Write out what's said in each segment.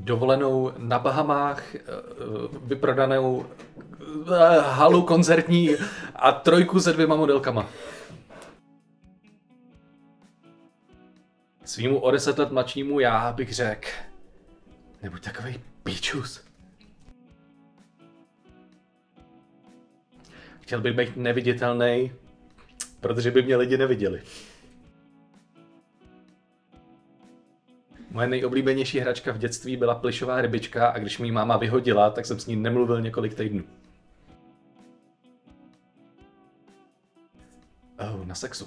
dovolenou na Bahamách, vyprodanou halu koncertní a 3 se 2 modelkama. Svýmu o 10 let mladšímu já bych řekl, nebuď takovej píčus. Chtěl bych být neviditelný, protože by mě lidi neviděli. Moje nejoblíbenější hračka v dětství byla plyšová rybička a když mi ji máma vyhodila, tak jsem s ní nemluvil několik týdnů. Na sexu.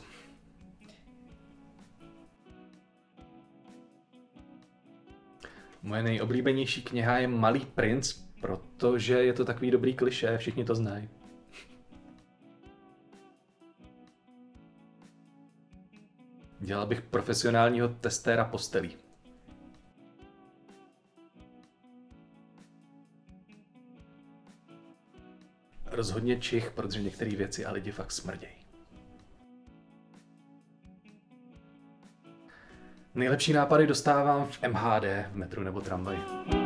Moje nejoblíbenější kniha je Malý princ, protože je to takový dobrý klišé, všichni to znají. Dělal bych profesionálního testéra postelí. Rozhodně čich, protože některé věci a lidi fakt smrdějí. Nejlepší nápady dostávám v MHD, v metru nebo tramvaji.